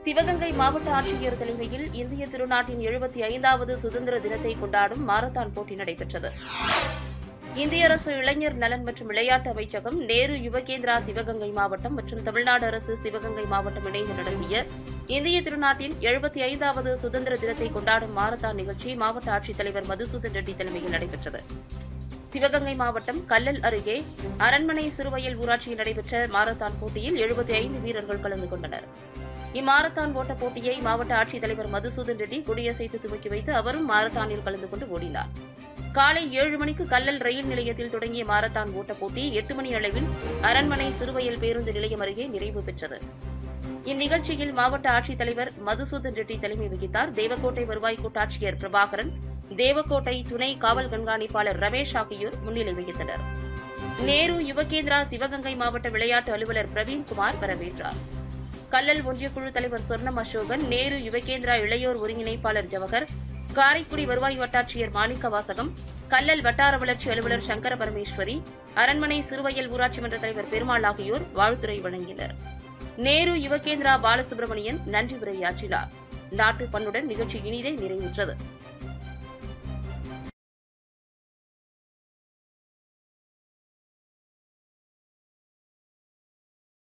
சிவகங்கை மாவட்ட ஆட்சியர் தலைமையில் இந்திய திருநாட்டின் 75வது சுதந்திர தினத்தை கொண்டாடும் மாரத்தான் போட்டி நடைபெற்றது. இந்திய அரசு இளைஞர் நலன் மற்றும் விளையாட்டு அமைச்சகம், நேரு யுவகேந்திரா சிவகங்கை மாவட்டம் மற்றும் தமிழ்நாடு அரசு சிவகங்கை மாவட்டம் இணைந்து நடத்திய இந்திய திருநாட்டின் 75வது சுதந்திர தினத்தை கொண்டாடும் மாரத்தான் நிகழ்ச்சி மாவட்ட ஆட்சித்தலைவர் மதுசூதன் ரெட்டி தலைமையில் நடைபெற்றது. சிவகங்கை மாவட்டம் கல்லல் அருகே அரண்மனை சிறுவயல் ஊராட்சியில் நடைபெற்ற மாரத்தான் போட்டியில் 75 வீரர்கள் கலந்து கொண்டனர். இம்மாரத்தான் ஓட்ட போட்டியை மாவட்ட ஆட்சித்தலைவர் மதுசூதன் ரெட்டி கொடியசைத்து துவக்கி வைத்து அவரும் மாரத்தானில் கலந்து கொண்டு ஓடினார். காலை 7 மணிக்கு கல்லல் ரயில் நிலையத்தில் தொடங்கிய மாரத்தான் ஓட்ட போட்டி 8 மணி அளவில் அரண்மனை சிறுவயல் பேருந்து நிலையம் அருகே நிறைவு பெற்றது. இந்நிகழ்ச்சியில் மாவட்ட ஆட்சித்தலைவர் மதுசூதன் ரெட்டி தலைமை வகித்தார். தேவக்கோட்டை வருவாய் கோட்டாட்சியர் பிரபாகரன், தேவக்கோட்டை துணை காவல் கண்காணிப்பாளர் ரமேஷ் ஆகியோர் முன்னிலை வகித்தனர். நேரு யுவகேந்திரா சிவகங்கை மாவட்ட விளையாட்டு அலுவலர் பிரவீன்குமார் வரவேற்றார். கல்லல் ஒன்றியக்குழு தலைவர் சொர்ணம் அசோகன், நேரு யுவகேந்திரா இளையோர் ஒருங்கிணைப்பாளர் ஜவஹர், காரைக்குடி வருவாய் வட்டாட்சியர் மாணிக்க வாசகம், கல்லல் வட்டார வளர்ச்சி அலுவலர் சங்கர பரமேஸ்வரி, அரண்மனை சிறுவயல் ஊராட்சி மன்ற தலைவர் பெருமாள் ஆகியோர் வாழ்த்துரை வழங்கினர். நேரு யுவகேந்திரா பாலசுப்ரமணியன் நன்றி உரையாற்றினார். நாட்டு பண்ணுடன் நிகழ்ச்சி இனிதே நிறைவுற்றது.